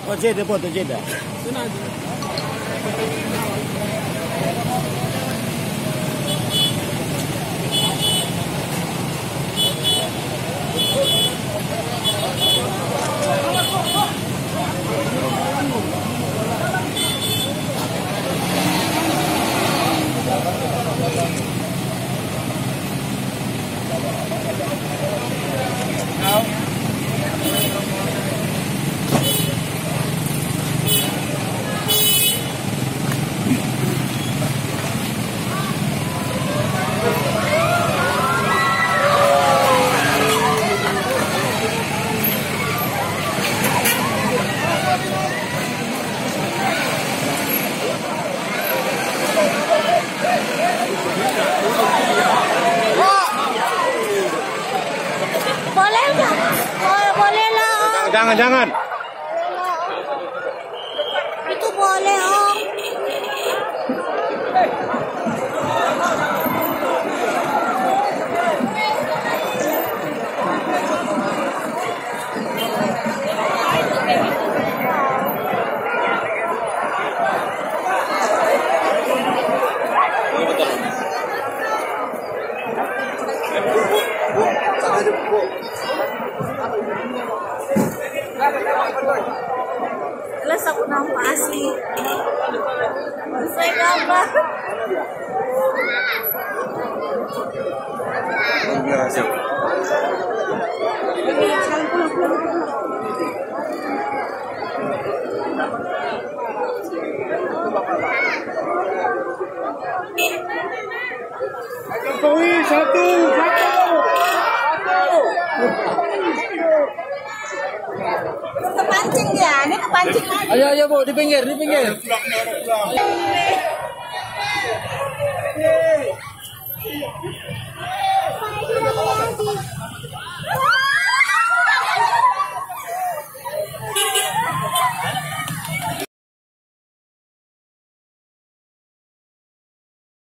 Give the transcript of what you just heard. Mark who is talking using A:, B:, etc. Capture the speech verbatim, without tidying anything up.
A: Oh, Jeddah, foto Jeddah.
B: Boleh nggak? Oh, boleh lah Om.
A: Jangan, jangan.
B: Itu boleh Om. Jelas aku nampak asli. Saya gambar.
A: Biasa. Jokowi satu, satu, satu.
B: Kepancing dia, ini kepancing lagi.
A: Ayo, ayo Bu, di pinggir, di pinggir.